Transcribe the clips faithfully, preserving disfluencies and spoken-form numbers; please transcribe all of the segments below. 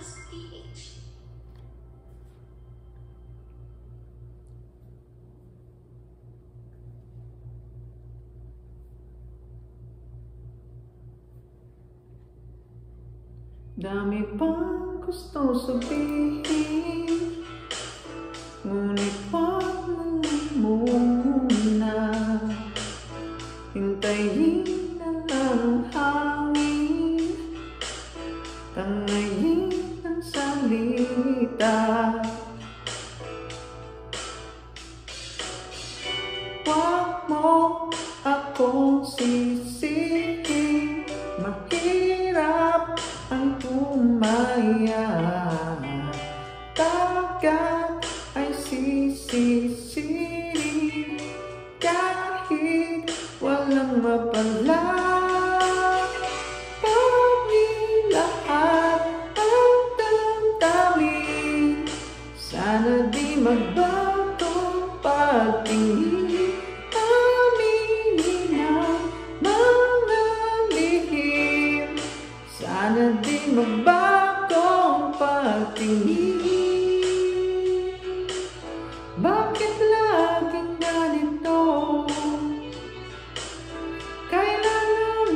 Max P H. Dami pang gusto sabihin, ngunit wag mo muna. Hintayin na lang ang hangin, tangayin ang salita. Wag mo akong sisihin, mahirap ang tumaya. Dagat ay sisisirin kahit walang mapala. Pag-ilahat ang damdamin, sana di magbago pagtingin. Aminin ang mga lihim, sana di magbagong pagtingin. Bakit laging ganito? Kailangan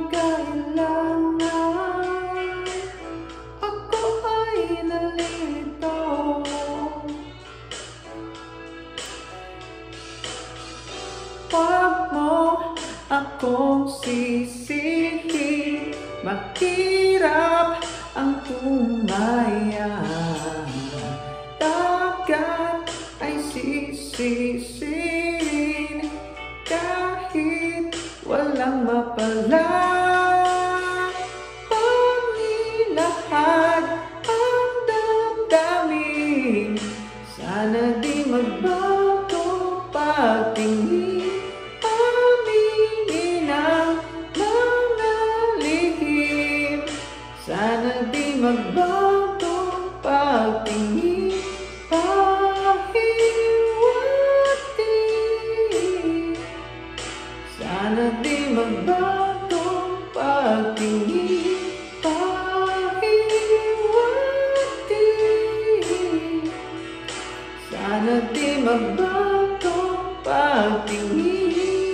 magkailangan, ako ay nalilito. Wag mo akong sisihin, mahirap ang tumaya. Dagat ay sisisirin kahit walang mapala. Pag-ilahat ang damdamin, sana di magbago pagtingin. Aminin ang mga lihim, sana di magbago pagtingin. Pahiwati, sana di magbago pagtingin. Pahiwati, sana di magbago pagtingin.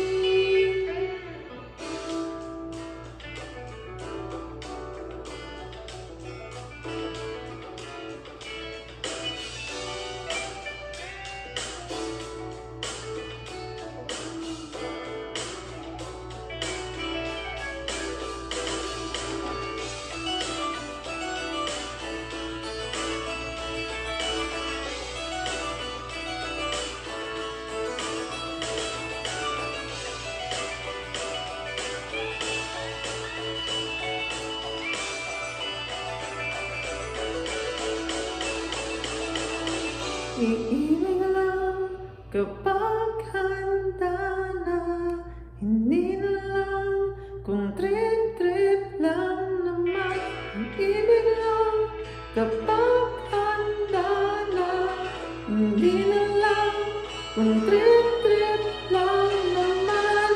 Iibig lang kapag handa na, hindi na lang kung trip-trip lang naman. Iibig lang kapag handa na, hindi na lang kung trip-trip lang naman.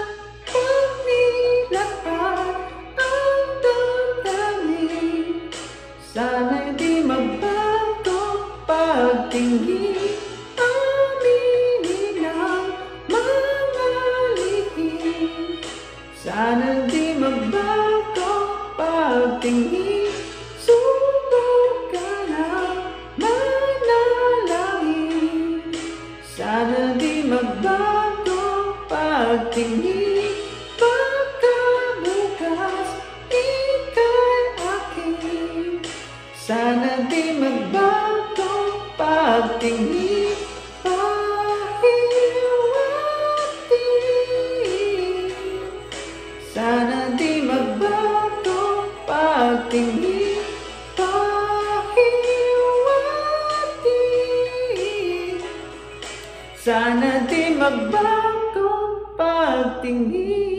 Pag-ilahat ang damdamin, sana'y di magbago pagtingin. Aminin ang mga lihim, sana di magbago pagtingin. Subukan ang manalangin, sana di magbago pagtingin. Baka bukas ika'y akin, sana di magbago pagtingin. Pahiwati, sana di magbago pagtingin. Pahiwati, sana di magbago pagtingin.